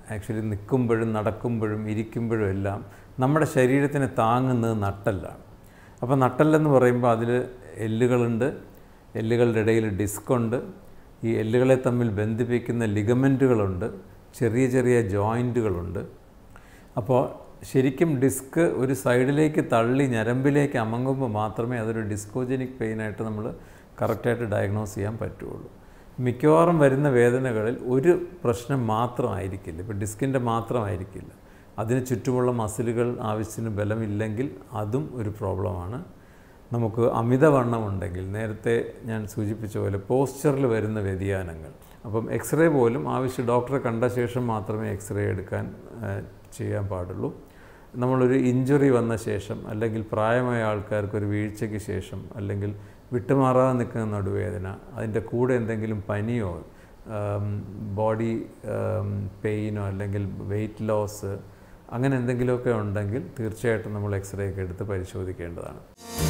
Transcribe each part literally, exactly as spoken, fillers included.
Actually നിൽക്കുമ്പോഴും നടക്കുമ്പോഴും ഇരിക്കുമ്പോഴും എല്ലാം നമ്മുടെ ശരീരത്തിനെ താങ്ങുന്നത് നട്ടെല്ലാണ്. അപ്പോൾ നട്ടെല്ലെന്ന് പറയുമ്പോൾ അതിൽ എല്ലുകളുണ്ട്, എല്ലുകളുടെ ഇടയിൽ ഡിസ്കുണ്ട്, ഈ എല്ലുകളെ തമ്മിൽ ബന്ധിപ്പിക്കുന്ന ലിഗമെൻറ്റുകളുണ്ട്, ചെറിയ ചെറിയ ജോയിൻറ്റുകളുണ്ട്. അപ്പോൾ ശരിക്കും ഡിസ്ക് ഒരു സൈഡിലേക്ക് തള്ളി ഞരമ്പിലേക്ക് അമങ്ങുമ്പോൾ മാത്രമേ അതൊരു ഡിസ്കോജനിക് പെയിനായിട്ട് നമ്മൾ കറക്റ്റായിട്ട് ഡയഗ്നോസ് ചെയ്യാൻ പറ്റുള്ളൂ. മിക്കവാറും വരുന്ന വേദനകളിൽ ഒരു പ്രശ്നം മാത്രമായിരിക്കില്ല, ഇപ്പോൾ ഡിസ്കിൻ്റെ മാത്രമായിരിക്കില്ല, അതിന് ചുറ്റുമുള്ള മസിലുകൾ ആവശ്യത്തിന് ബലമില്ലെങ്കിൽ അതും ഒരു പ്രോബ്ലമാണ്. നമുക്ക് അമിതവണ്ണം ഉണ്ടെങ്കിൽ, നേരത്തെ ഞാൻ സൂചിപ്പിച്ച പോലെ പോസ്ചറിൽ വരുന്ന വ്യതിയാനങ്ങൾ, അപ്പം എക്സ്റേ പോലും ആവശ്യം ഡോക്ടറെ കണ്ട ശേഷം മാത്രമേ എക്സ്റേ എടുക്കാൻ ചെയ്യാൻ പാടുള്ളൂ. നമ്മളൊരു ഇഞ്ചുറി വന്ന ശേഷം, അല്ലെങ്കിൽ പ്രായമായ ആൾക്കാർക്കൊരു വീഴ്ചയ്ക്ക് ശേഷം, അല്ലെങ്കിൽ വിട്ടുമാറാതെ നിൽക്കുന്ന നടുവേദന, അതിൻ്റെ കൂടെ എന്തെങ്കിലും പനിയോ ബോഡി പെയിനോ അല്ലെങ്കിൽ വെയ്റ്റ് ലോസ് അങ്ങനെ എന്തെങ്കിലുമൊക്കെ ഉണ്ടെങ്കിൽ തീർച്ചയായിട്ടും നമ്മൾ എക്സ്റേ ഒക്കെ എടുത്ത് പരിശോധിക്കേണ്ടതാണ്.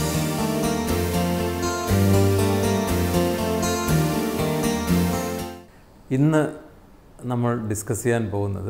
ഇന്ന് നമ്മൾ ഡിസ്കസ് ചെയ്യാൻ പോകുന്നത്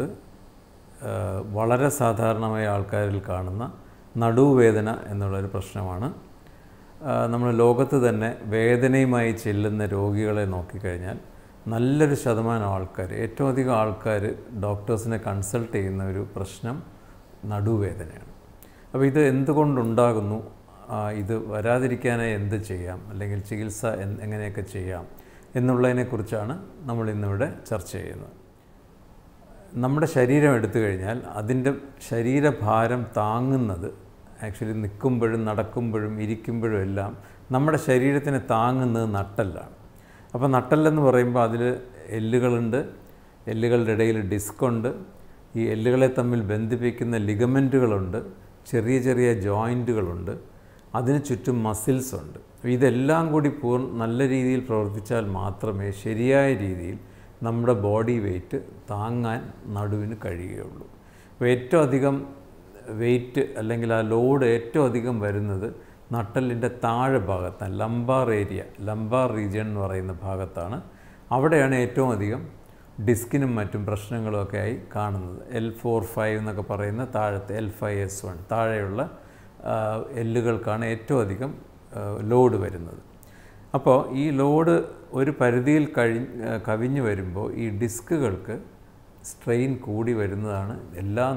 വളരെ സാധാരണമായ ആൾക്കാരിൽ കാണുന്ന നടുവേദന എന്നുള്ളൊരു പ്രശ്നമാണ്. നമ്മൾ ലോകത്ത് തന്നെ വേദനയുമായി ചെല്ലുന്ന രോഗികളെ നോക്കിക്കഴിഞ്ഞാൽ നല്ലൊരു ശതമാനം ആൾക്കാർ, ഏറ്റവും അധികം ആൾക്കാർ ഡോക്ടേഴ്സിനെ കൺസൾട്ട് ചെയ്യുന്ന ഒരു പ്രശ്നം നടുവേദനയാണ്. അപ്പോൾ ഇത് എന്തുകൊണ്ടുണ്ടാകുന്നു, ഇത് വരാതിരിക്കാനായി എന്ത് ചെയ്യാം, അല്ലെങ്കിൽ ചികിത്സ എങ്ങനെയൊക്കെ ചെയ്യാം എന്നുള്ളതിനെക്കുറിച്ചാണ് നമ്മൾ ഇന്നിവിടെ ചർച്ച ചെയ്യുന്നത്. നമ്മുടെ ശരീരം എടുത്തു കഴിഞ്ഞാൽ അതിൻ്റെ ശരീരഭാരം താങ്ങുന്നത് ആക്ച്വലി നിൽക്കുമ്പോഴും നടക്കുമ്പോഴും ഇരിക്കുമ്പോഴും എല്ലാം നമ്മുടെ ശരീരത്തിനെ താങ്ങുന്നത് നട്ടെല്ലാണ്. അപ്പോൾ നട്ടെല്ലെന്ന് പറയുമ്പോൾ അതിൽ എല്ലുകളുണ്ട്, എല്ലുകളുടെ ഇടയിൽ ഡിസ്കുണ്ട്, ഈ എല്ലുകളെ തമ്മിൽ ബന്ധിപ്പിക്കുന്ന ലിഗമെൻറ്റുകളുണ്ട്, ചെറിയ ചെറിയ ജോയിൻറ്റുകളുണ്ട്, അതിന് ചുറ്റും മസിൽസ് ഉണ്ട്. ഇതെല്ലാം കൂടി പൂർ നല്ല രീതിയിൽ പ്രവർത്തിച്ചാൽ മാത്രമേ ശരിയായ രീതിയിൽ നമ്മുടെ ബോഡി വെയ്റ്റ് താങ്ങാൻ നടുവിന് കഴിയുകയുള്ളൂ. അപ്പോൾ ഏറ്റവും അധികം വെയ്റ്റ് അല്ലെങ്കിൽ ആ ലോഡ് ഏറ്റവും അധികം വരുന്നത് നട്ടെല്ലിൻ്റെ താഴെ ഭാഗത്താണ്, ലംബാർ ഏരിയ, ലംബാർ റീജിയൻ എന്ന് പറയുന്ന ഭാഗത്താണ്. അവിടെയാണ് ഏറ്റവും അധികം ഡിസ്കിനും മറ്റും പ്രശ്നങ്ങളുമൊക്കെ ആയി കാണുന്നത്. എൽ ഫോർ ഫൈവ് എന്നൊക്കെ പറയുന്ന താഴത്തെ എൽ ഫൈവ് എസ് വൺ താഴെയുള്ള എല്ലുകൾക്കാണ് ഏറ്റവും അധികം ലോഡ് വരുന്നത്. അപ്പോൾ ഈ ലോഡ് ഒരു പരിധിയിൽ കഴി കവിഞ്ഞു വരുമ്പോൾ ഈ ഡിസ്കുകൾക്ക് സ്ട്രെയിൻ കൂടി വരുന്നതാണ് എല്ലാ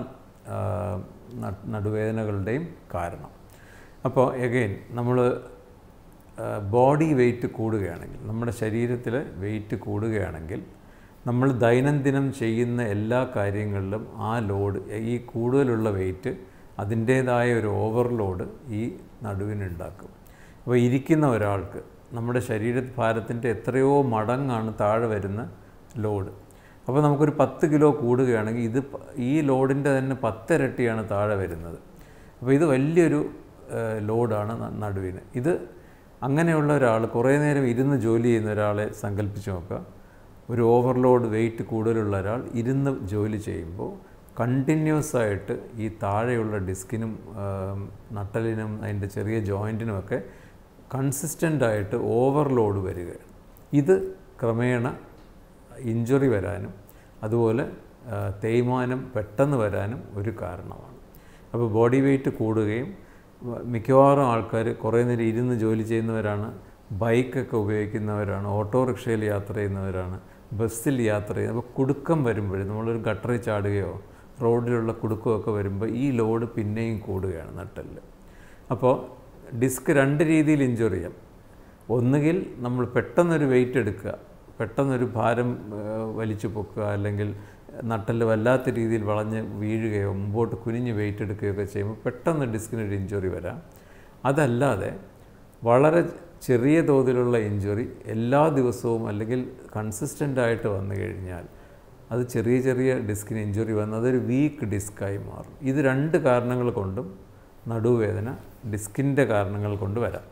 നടുവേദനകളുടെയും കാരണം. അപ്പോൾ എഗെയിൻ നമ്മൾ ബോഡി വെയ്റ്റ് കൂടുകയാണെങ്കിൽ, നമ്മുടെ ശരീരത്തിൽ വെയ്റ്റ് കൂടുകയാണെങ്കിൽ നമ്മൾ ദൈനംദിനം ചെയ്യുന്ന എല്ലാ കാര്യങ്ങളിലും ആ ലോഡ്, ഈ കൂടുതലുള്ള വെയ്റ്റ് അതിൻ്റേതായ ഒരു ഓവർലോഡ് ഈ നടുവിനുണ്ടാക്കും. അപ്പോൾ ഇരിക്കുന്ന ഒരാൾക്ക് നമ്മുടെ ശരീരഭാരത്തിൻ്റെ എത്രയോ മടങ്ങാണ് താഴെ വരുന്ന ലോഡ്. അപ്പോൾ നമുക്കൊരു പത്ത് കിലോ കൂടുകയാണെങ്കിൽ ഇത് ഈ ലോഡിൻ്റെ തന്നെ പത്തിരട്ടിയാണ് താഴെ വരുന്നത്. അപ്പോൾ ഇത് വലിയൊരു ലോഡാണ് നടുവിന്. ഇത് അങ്ങനെയുള്ള ഒരാൾ, കുറേ നേരം ഇരുന്ന് ജോലി ചെയ്യുന്ന ഒരാളെ സങ്കല്പിച്ച് നോക്കുക. ഒരു ഓവർലോഡ് വെയ്റ്റ് കൂടുതലുള്ള ഒരാൾ ഇരുന്ന് ജോലി ചെയ്യുമ്പോൾ കണ്ടിന്യൂസ് ആയിട്ട് ഈ താഴെയുള്ള ഡിസ്കിനും നട്ടലിനും അതിൻ്റെ ചെറിയ ജോയിൻറ്റിനുമൊക്കെ കൺസിസ്റ്റൻ്റായിട്ട് ഓവർലോഡ് വരികയാണ്. ഇത് ക്രമേണ ഇഞ്ചുറി വരാനും അതുപോലെ തേയ്മാനം പെട്ടെന്ന് വരാനും ഒരു കാരണമാണ്. അപ്പോൾ ബോഡി വെയ്റ്റ് കൂടുകയും മിക്കവാറും ആൾക്കാർ കുറേ നേരം ഇരുന്ന് ജോലി ചെയ്യുന്നവരാണ്, ബൈക്കൊക്കെ ഉപയോഗിക്കുന്നവരാണ്, ഓട്ടോറിക്ഷയിൽ യാത്ര ചെയ്യുന്നവരാണ്, ബസ്സിൽ യാത്ര ചെയ്യുന്നത്. അപ്പോൾ കുടുക്കം വരുമ്പോഴേ, നമ്മളൊരു ഗട്ടറിൽ ചാടുകയോ റോഡിലുള്ള കുടുക്കമൊക്കെ വരുമ്പോൾ ഈ ലോഡ് പിന്നെയും കൂടുകയാണ് നട്ടെല്ല്. അപ്പോൾ ഡിസ്ക് രണ്ട് രീതിയിൽ ഇഞ്ചുറി ചെയ്യാം. ഒന്നുകിൽ നമ്മൾ പെട്ടെന്നൊരു വെയിറ്റ് എടുക്കുക, പെട്ടെന്നൊരു ഭാരം വലിച്ചു പൊക്കുക, അല്ലെങ്കിൽ നട്ടെല്ല് വല്ലാത്ത രീതിയിൽ വളഞ്ഞ് വീഴുകയോ മുമ്പോട്ട് കുനിഞ്ഞ് വെയിറ്റ് എടുക്കുകയൊക്കെ ചെയ്യുമ്പോൾ പെട്ടെന്ന് ഡിസ്കിനൊരു ഇഞ്ചുറി വരാം. അതല്ലാതെ വളരെ ചെറിയ തോതിലുള്ള ഇഞ്ചുറി എല്ലാ ദിവസവും അല്ലെങ്കിൽ കൺസിസ്റ്റൻ്റായിട്ട് വന്നു കഴിഞ്ഞാൽ അത് ചെറിയ ചെറിയ ഡിസ്കിന് ഇഞ്ചുറി വന്ന് അതൊരു വീക്ക് ഡിസ്ക്കായി മാറും. ഇത് രണ്ട് കാരണങ്ങൾ കൊണ്ടും നടുവേദന ഡിസ്കിൻ്റെ കാരണങ്ങൾ കൊണ്ട് വരാം.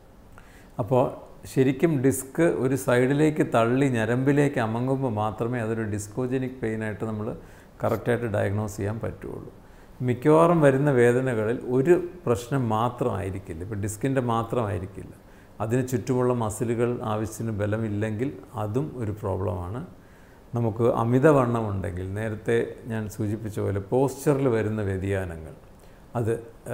അപ്പോൾ ശരിക്കും ഡിസ്ക് ഒരു സൈഡിലേക്ക് തള്ളി ഞരമ്പിലേക്ക് അമങ്ങുമ്പോൾ മാത്രമേ അതൊരു ഡിസ്കോജനിക് പെയിനായിട്ട് നമ്മൾ കറക്റ്റായിട്ട് ഡയഗ്നോസ് ചെയ്യാൻ പറ്റുള്ളൂ. മിക്കവാറും വരുന്ന വേദനകളിൽ ഒരു പ്രശ്നം മാത്രമായിരിക്കില്ല, ഇപ്പോൾ ഡിസ്കിൻ്റെ മാത്രമായിരിക്കില്ല, അതിന് ചുറ്റുമുള്ള മസിലുകൾ ആവശ്യത്തിന് ബലമില്ലെങ്കിൽ അതും ഒരു പ്രോബ്ലമാണ്. നമുക്ക് അമിതവണ്ണം ഉണ്ടെങ്കിൽ നേരത്തെ ഞാൻ സൂചിപ്പിച്ച പോലെ പോസ്ചറിൽ വരുന്ന വ്യതിയാനങ്ങൾ, അത്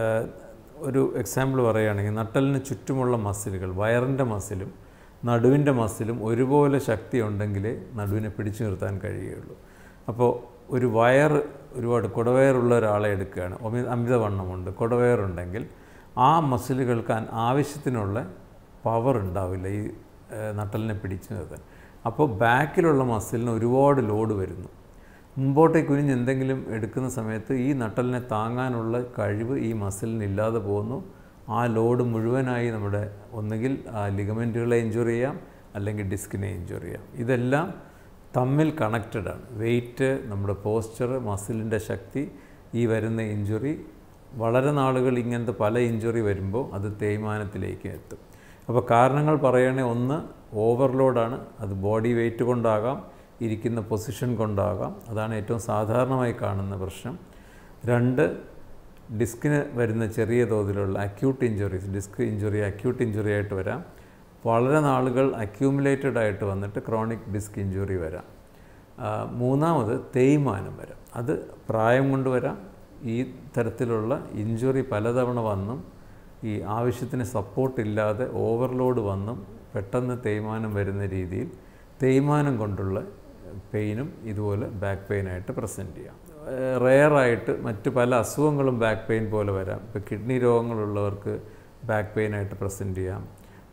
ഒരു എക്സാമ്പിൾ പറയുകയാണെങ്കിൽ നട്ടലിന് ചുറ്റുമുള്ള മസിലുകൾ, വയറിൻ്റെ മസിലും നടുവിൻ്റെ മസിലും ഒരുപോലെ ശക്തി ഉണ്ടെങ്കിലേ നടുവിനെ പിടിച്ചു നിർത്താൻ കഴിയുകയുള്ളൂ. അപ്പോൾ ഒരു വയർ ഒരുപാട് കുടവയറുള്ള ഒരാളെ എടുക്കുകയാണ്, അമിതവണ്ണമുണ്ട്, കുടവയറുണ്ടെങ്കിൽ ആ മസിലുകൾക്ക് ആവശ്യത്തിനുള്ള പവർ ഉണ്ടാവില്ല ഈ നട്ടലിനെ പിടിച്ചു നിർത്താൻ. അപ്പോൾ ബാക്കിലുള്ള മസിലിന് ഒരുപാട് ലോഡ് വരുന്നു. മുമ്പോട്ടേക്ക് കുനിഞ്ഞ് എന്തെങ്കിലും എടുക്കുന്ന സമയത്ത് ഈ നട്ടലിനെ താങ്ങാനുള്ള കഴിവ് ഈ മസിലിന് ഇല്ലാതെ പോകുന്നു. ആ ലോഡ് മുഴുവനായി നമ്മുടെ ഒന്നുകിൽ ലിഗമെൻറ്റുകളെ ഇഞ്ചുറി ചെയ്യാം, അല്ലെങ്കിൽ ഡിസ്കിനെ ഇഞ്ചുറി ചെയ്യാം. ഇതെല്ലാം തമ്മിൽ കണക്റ്റഡാണ്. വെയിറ്റ്, നമ്മുടെ പോസ്ചർ, മസിലിൻ്റെ ശക്തി, ഈ വരുന്ന ഇഞ്ചുറി, വളരെ നാളുകൾ ഇങ്ങനത്തെ പല ഇഞ്ചുറി വരുമ്പോൾ അത് തേയ്മാനത്തിലേക്ക് എത്തും. അപ്പോൾ കാരണങ്ങൾ പറയുകയാണെങ്കിൽ ഒന്ന് ഓവർലോഡാണ്. അത് ബോഡി വെയിറ്റ് കൊണ്ടാകാം, ഇരിക്കുന്ന പൊസിഷൻ കൊണ്ടാകാം, അതാണ് ഏറ്റവും സാധാരണമായി കാണുന്ന പ്രശ്നം. രണ്ട്, ഡിസ്കിന് വരുന്ന ചെറിയ തോതിലുള്ള acute injuries, disc injury acute injury ആയിട്ട് വരാം. വളരെ നാളുകൾ അക്യൂമുലേറ്റഡ് ആയിട്ട് വന്നിട്ട് ക്രോണിക് ഡിസ്ക് ഇഞ്ചുറി വരാം. മൂന്നാമത് തേയ്മാനം വരാം. അത് പ്രായം കൊണ്ട് വരാം. ഈ തരത്തിലുള്ള ഇഞ്ചുറി പലതവണ വന്നും ഈ ആവശ്യത്തിന് സപ്പോർട്ടില്ലാതെ ഓവർലോഡ് വന്നും പെട്ടെന്ന് തേയ്മാനം വരുന്ന രീതിയിൽ തേയ്മാനം കൊണ്ടുള്ള പെയിനും ഇതുപോലെ ബാക്ക് പെയിനായിട്ട് പ്രസൻറ്റ് ചെയ്യാം. റെയറായിട്ട് മറ്റ് പല അസുഖങ്ങളും ബാക്ക് പെയിൻ പോലെ വരാം. ഇപ്പോൾ കിഡ്നി രോഗങ്ങളുള്ളവർക്ക് ബാക്ക് പെയിനായിട്ട് പ്രസൻറ്റ് ചെയ്യാം.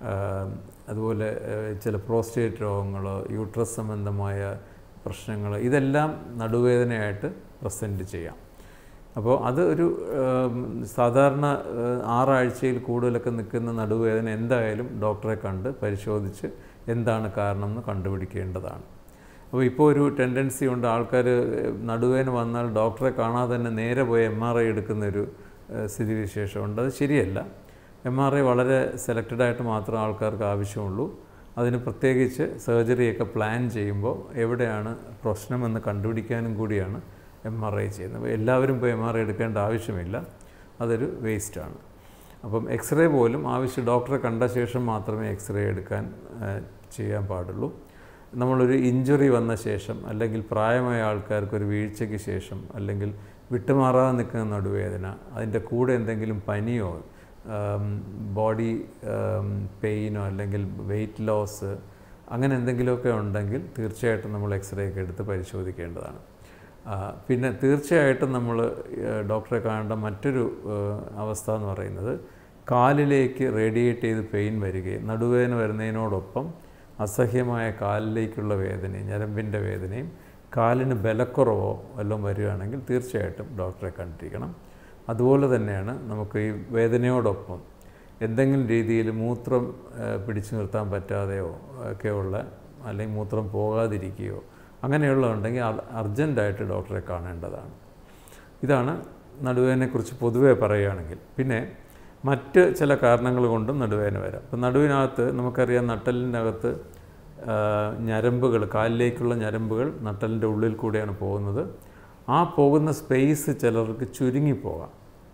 അതുപോലെ ചില പ്രോസ്റ്റേറ്റ് രോഗങ്ങളോ യൂട്രസ് സംബന്ധമായ പ്രശ്നങ്ങൾ, ഇതെല്ലാം നടുവേദനയായിട്ട് പ്രസൻറ്റ് ചെയ്യാം. അപ്പോൾ അത് ഒരു സാധാരണ ആറാഴ്ചയിൽ കൂടുതലൊക്കെ നിൽക്കുന്ന നടുവേദന എന്തായാലും ഡോക്ടറെ കണ്ട് പരിശോധിച്ച് എന്താണ് കാരണം എന്ന് കണ്ടുപിടിക്കേണ്ടതാണ്. അപ്പോൾ ഇപ്പോൾ ഒരു ടെൻഡൻസി ഉണ്ട്, ആൾക്കാർ നടുവേദന വന്നാൽ ഡോക്ടറെ കാണാതെ തന്നെ നേരെ പോയി എം ആർ ഐ എടുക്കുന്നൊരു സ്ഥിതിവിശേഷമുണ്ട്. അത് ശരിയല്ല. എം ആർ ഐ വളരെ സെലക്റ്റഡായിട്ട് മാത്രം ആൾക്കാർക്ക് ആവശ്യമുള്ളൂ. അതിന് പ്രത്യേകിച്ച് സർജറിയൊക്കെ പ്ലാൻ ചെയ്യുമ്പോൾ എവിടെയാണ് പ്രശ്നമെന്ന് കണ്ടുപിടിക്കാനും കൂടിയാണ് എം ആർ ഐ ചെയ്യുന്നത്. എല്ലാവരും പോയി എം ആർ ഐ എടുക്കേണ്ട ആവശ്യമില്ല, അതൊരു വേസ്റ്റാണ്. അപ്പം എക്സ്റേ പോലും ആവശ്യം ഡോക്ടറെ കണ്ട ശേഷം മാത്രമേ എക്സ്റേ എടുക്കാൻ ചെയ്യാൻ പാടുള്ളൂ. നമ്മളൊരു ഇഞ്ചുറി വന്ന ശേഷം, അല്ലെങ്കിൽ പ്രായമായ ആൾക്കാർക്കൊരു വീഴ്ചയ്ക്ക് ശേഷം, അല്ലെങ്കിൽ വിട്ടുമാറാതെ നിൽക്കുന്ന നടുവേദന, അതിൻ്റെ കൂടെ എന്തെങ്കിലും പനിയോ ബോഡി പെയിനോ അല്ലെങ്കിൽ വെയിറ്റ് ലോസ് അങ്ങനെ എന്തെങ്കിലുമൊക്കെ ഉണ്ടെങ്കിൽ തീർച്ചയായിട്ടും നമ്മൾ എക്സ്റേ ഒക്കെ എടുത്ത് പരിശോധിക്കേണ്ടതാണ്. പിന്നെ തീർച്ചയായിട്ടും നമ്മൾ ഡോക്ടറെ കാണേണ്ട മറ്റൊരു അവസ്ഥ എന്ന് പറയുന്നത് കാലിലേക്ക് റേഡിയേറ്റ് ചെയ്ത് പെയിൻ വരികയും നടുവേദന വരുന്നതിനോടൊപ്പം അസഹ്യമായ കാലിലേക്കുള്ള വേദനയും ഞരമ്പിൻ്റെ വേദനയും കാലിന് ബലക്കുറവോ വല്ലതും വരികയാണെങ്കിൽ തീർച്ചയായിട്ടും ഡോക്ടറെ കണ്ടിരിക്കണം. അതുപോലെ തന്നെയാണ് നമുക്ക് ഈ വേദനയോടൊപ്പം എന്തെങ്കിലും രീതിയിൽ മൂത്രം പിടിച്ചു നിർത്താൻ പറ്റാതെയോ ഒക്കെയുള്ള, അല്ലെങ്കിൽ മൂത്രം പോകാതിരിക്കുകയോ അങ്ങനെയുള്ളതുണ്ടെങ്കിൽ അർജൻറ്റായിട്ട് ഡോക്ടറെ കാണേണ്ടതാണ്. ഇതാണ് നടുവേദനയെക്കുറിച്ച് പൊതുവേ പറയുകയാണെങ്കിൽ. പിന്നെ മറ്റ് ചില കാരണങ്ങൾ കൊണ്ടും നടുവേദന വരാം. ഇപ്പം നടുവിനകത്ത് നമുക്കറിയാം, നട്ടലിനകത്ത് ഞരമ്പുകൾ, കാലിലേക്കുള്ള ഞരമ്പുകൾ നട്ടലിൻ്റെ ഉള്ളിൽ കൂടെയാണ് പോകുന്നത്. ആ പോകുന്ന സ്പേസ് ചിലർക്ക് ചുരുങ്ങിപ്പോകാം.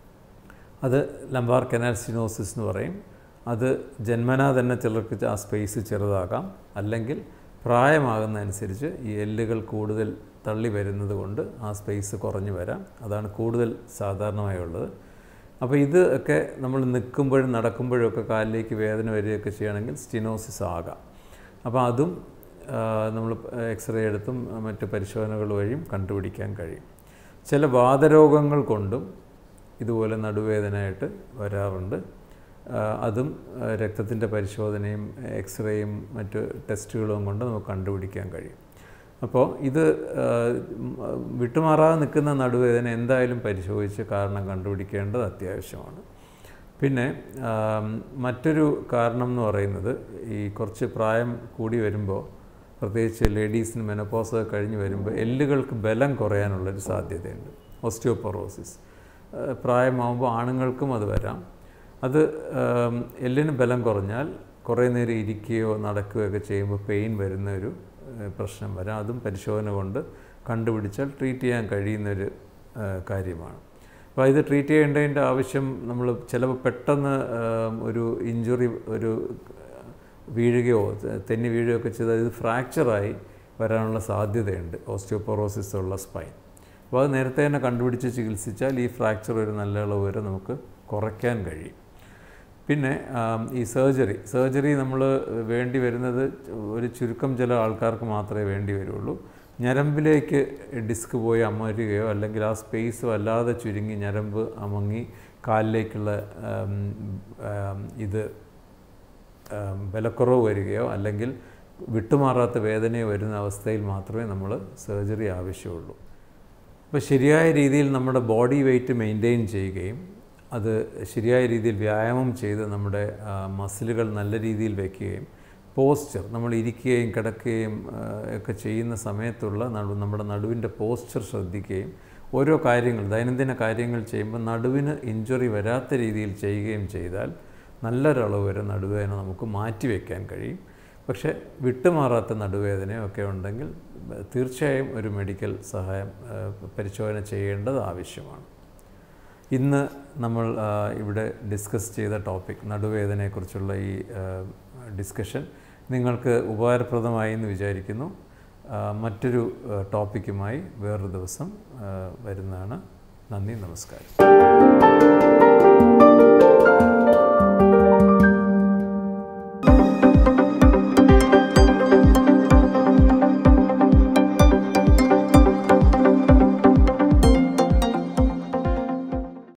അത് ലംബാർ കനാൽ സിനോസിസ് എന്ന് പറയും. അത് ജന്മനാ തന്നെ ചിലർക്ക് ആ സ്പേസ് ചെറുതാകാം, അല്ലെങ്കിൽ പ്രായമാകുന്നതനുസരിച്ച് ഈ എല്ലുകൾ കൂടുതൽ തള്ളി വരുന്നത് കൊണ്ട് ആ സ്പേസ് കുറഞ്ഞു വരാം. അതാണ് കൂടുതൽ സാധാരണമായുള്ളത്. അപ്പോൾ ഇത് ഒക്കെ നമ്മൾ നിൽക്കുമ്പോഴും നടക്കുമ്പോഴും ഒക്കെ കാലിലേക്ക് വേദന വരികയൊക്കെ ചെയ്യുകയാണെങ്കിൽ സ്റ്റിനോസിസ് ആകാം. അപ്പോൾ അതും നമ്മൾ എക്സ്റേ എടുത്തും മറ്റ് പരിശോധനകൾ വഴിയും കണ്ടുപിടിക്കാൻ കഴിയും. ചില വാതരോഗങ്ങൾ കൊണ്ടും ഇതുപോലെ നടുവേദനയായിട്ട് വരാറുണ്ട്. അതും രക്തത്തിൻ്റെ പരിശോധനയും എക്സ്റേയും മറ്റ് ടെസ്റ്റുകളും കൊണ്ട് നമുക്ക് കണ്ടുപിടിക്കാൻ കഴിയും. അപ്പോൾ ഇത് വിട്ടുമാറാതെ നിൽക്കുന്ന നടുവേദന എന്തായാലും പരിശോധിച്ച് കാരണം കണ്ടുപിടിക്കേണ്ടത് അത്യാവശ്യമാണ്. പിന്നെ മറ്റൊരു കാരണം എന്ന് പറയുന്നത്, ഈ കുറച്ച് പ്രായം കൂടി വരുമ്പോൾ, പ്രത്യേകിച്ച് ലേഡീസിന് മെനോപോസ് കഴിഞ്ഞ് വരുമ്പോൾ എല്ലുകൾക്ക് ബലം കുറയാനുള്ളൊരു സാധ്യതയുണ്ട്. ഓസ്റ്റിയോപൊറോസിസ് പ്രായമാകുമ്പോൾ ആണുങ്ങൾക്കും അത് വരാം. അത് എല്ലിന് ബലം കുറഞ്ഞാൽ കുറേ നേരം ഇരിക്കുകയോ നടക്കുകയോ ഒക്കെ ചെയ്യുമ്പോൾ പെയിൻ വരുന്ന ഒരു പ്രശ്നം വരാം. അതും പരിശോധന കൊണ്ട് കണ്ടുപിടിച്ചാൽ ട്രീറ്റ് ചെയ്യാൻ കഴിയുന്നൊരു കാര്യമാണ്. അപ്പോൾ ഇത് ട്രീറ്റ് ചെയ്യേണ്ടതിൻ്റെ ആവശ്യം, നമ്മൾ ചിലപ്പോൾ പെട്ടെന്ന് ഒരു ഇഞ്ചുറി, ഒരു വീഴുകയോ തെന്നി വീഴുകയോ ഒക്കെ ചെയ്താൽ ഇത് ഫ്രാക്ചറായി വരാനുള്ള സാധ്യതയുണ്ട് ഓസ്റ്റിയോപൊറോസിസ് ഉള്ള സ്പൈൻ. അപ്പോൾ അത് നേരത്തെ തന്നെ കണ്ടുപിടിച്ച് ചികിത്സിച്ചാൽ ഈ ഫ്രാക്ചർ ഒരു നല്ല അളവ് വരെ നമുക്ക് കുറയ്ക്കാൻ കഴിയും. പിന്നെ ഈ സർജറി സർജറി നമ്മൾ വേണ്ടി വരുന്നത് ഒരു ചുരുക്കം ചില ആൾക്കാർക്ക് മാത്രമേ വേണ്ടി വരുള്ളൂ. ഞരമ്പിലേക്ക് ഡിസ്ക് പോയി അമരുകയോ അല്ലെങ്കിൽ ആ സ്പേസ് വല്ലാതെ ചുരുങ്ങി ഞരമ്പ് അമങ്ങി കാലിലേക്കുള്ള ഇത് ബലക്കുറവ് വരികയോ അല്ലെങ്കിൽ വിട്ടുമാറാത്ത വേദനയോ വരുന്ന അവസ്ഥയിൽ മാത്രമേ നമ്മൾ സർജറി ആവശ്യമുള്ളൂ. അപ്പോൾ ശരിയായ രീതിയിൽ നമ്മുടെ ബോഡി വെയ്റ്റ് മെയിൻറ്റെയിൻ ചെയ്യുകയും അത് ശരിയായ രീതിയിൽ വ്യായാമം ചെയ്ത് നമ്മുടെ മസിലുകൾ നല്ല രീതിയിൽ വയ്ക്കുകയും പോസ്ചർ നമ്മൾ ഇരിക്കുകയും കിടക്കുകയും ഒക്കെ ചെയ്യുന്ന സമയത്തുള്ള നടു നമ്മുടെ നടുവിൻ്റെ പോസ്ചർ ശ്രദ്ധിക്കുകയും ഓരോ കാര്യങ്ങൾ ദൈനംദിന കാര്യങ്ങൾ ചെയ്യുമ്പോൾ നടുവിന് ഇഞ്ചുറി വരാത്ത രീതിയിൽ ചെയ്യുകയും ചെയ്താൽ നല്ലൊരളവ് വരെ നടുവേദന നമുക്ക് മാറ്റിവെക്കാൻ കഴിയും. പക്ഷേ വിട്ടുമാറാത്ത നടുവേദനയൊക്കെ ഉണ്ടെങ്കിൽ തീർച്ചയായും ഒരു മെഡിക്കൽ സഹായം പരിശോധന ചെയ്യേണ്ടത് ആവശ്യമാണ്. ഇന്ന് നമ്മൾ ഇവിടെ ഡിസ്കസ് ചെയ്ത ടോപ്പിക് നടുവേദനയെക്കുറിച്ചുള്ള ഈ ഡിസ്കഷൻ നിങ്ങൾക്ക് ഉപകാരപ്രദമായി എന്ന് വിചാരിക്കുന്നു. മറ്റൊരു ടോപ്പിക്കുമായി വേറൊരു ദിവസം വരുന്നതാണ്. നന്ദി, നമസ്കാരം.